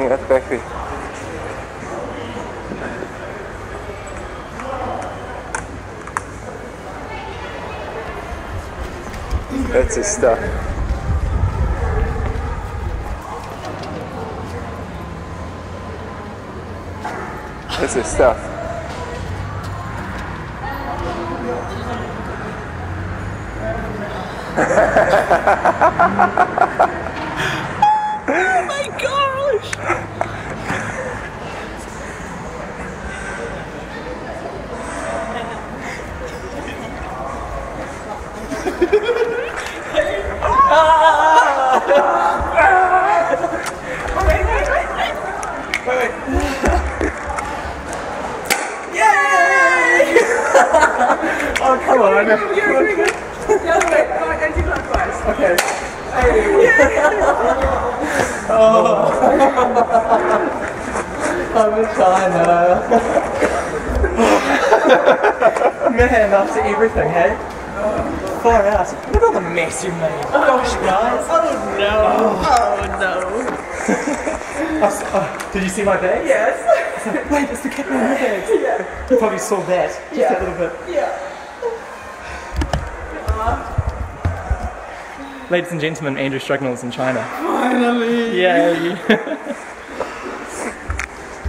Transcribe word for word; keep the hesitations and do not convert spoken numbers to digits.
looking at the bakery. That's his stuff. That's his stuff. Oh my gosh! Wait, wait, wait, wait. Wait, wait. Yay! Oh, come on. You're doing it. Yeah, wait, go anti-clockwise. Okay. Hey. Oh. I'm in China. Man, after everything, hey? Far out. Look at all the mess you made. Gosh, guys. Oh no. Oh no. Oh, oh, did you see my bag? Yes. I was like, wait, it's the Catman bags. Yeah. You probably saw that. Just yeah. That little bit. Yeah. Uh. Ladies and gentlemen, Andrew Strugnall's in China. Finally. Yay.